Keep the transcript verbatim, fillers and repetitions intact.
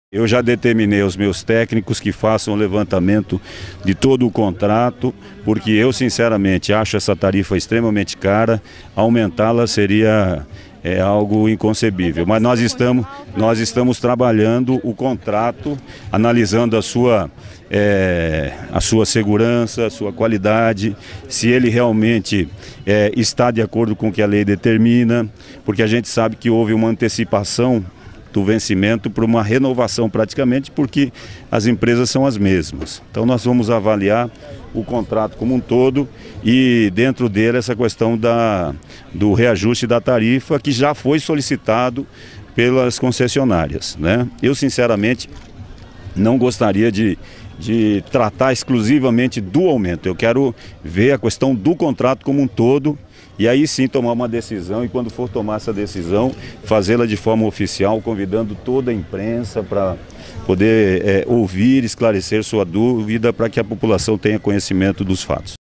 Eu já determinei aos meus técnicos que façam o levantamento de todo o contrato, porque eu sinceramente acho essa tarifa extremamente cara, aumentá-la seria é, algo inconcebível. Mas nós estamos, nós estamos trabalhando o contrato, analisando a sua, é, a sua segurança, a sua qualidade, se ele realmente é, está de acordo com o que a lei determina, porque a gente sabe que houve uma antecipação do vencimento para uma renovação praticamente, porque as empresas são as mesmas. Então nós vamos avaliar o contrato como um todo e dentro dele essa questão da, do reajuste da tarifa que já foi solicitado pelas concessionárias, né? Eu sinceramente não gostaria de, de tratar exclusivamente do aumento, eu quero ver a questão do contrato como um todo. E aí sim tomar uma decisão e quando for tomar essa decisão, fazê-la de forma oficial, convidando toda a imprensa para poder é, ouvir, esclarecer sua dúvida, para que a população tenha conhecimento dos fatos.